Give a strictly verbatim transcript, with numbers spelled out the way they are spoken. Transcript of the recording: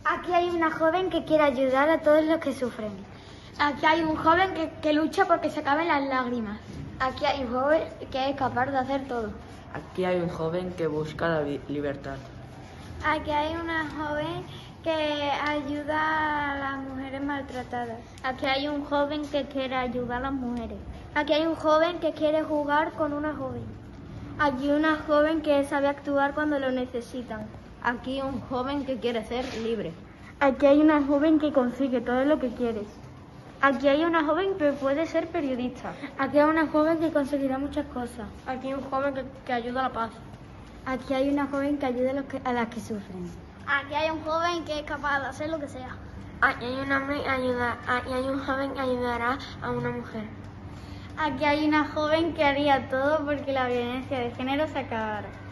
Aquí hay una joven que quiere ayudar a todos los que sufren. Aquí hay un joven que, que lucha porque se acaben las lágrimas. Aquí hay un joven que es capaz de hacer todo. Aquí hay un joven que busca la libertad. Aquí hay una joven que ayuda a las mujeres maltratadas. Aquí hay un joven que quiere ayudar a las mujeres. Aquí hay un joven que quiere jugar con una joven. Aquí una joven que sabe actuar cuando lo necesitan. Aquí un joven que quiere ser libre. Aquí hay una joven que consigue todo lo que quiere. Aquí hay una joven que puede ser periodista. Aquí hay una joven que conseguirá muchas cosas. Aquí hay un joven que, que ayuda a la paz. Aquí hay una joven que ayuda a, los que, a las que sufren. Aquí hay un joven que es capaz de hacer lo que sea. Aquí hay un hombre que ayuda, aquí hay un joven que ayudará a una mujer. Aquí hay una joven que haría todo porque la violencia de género se acabara.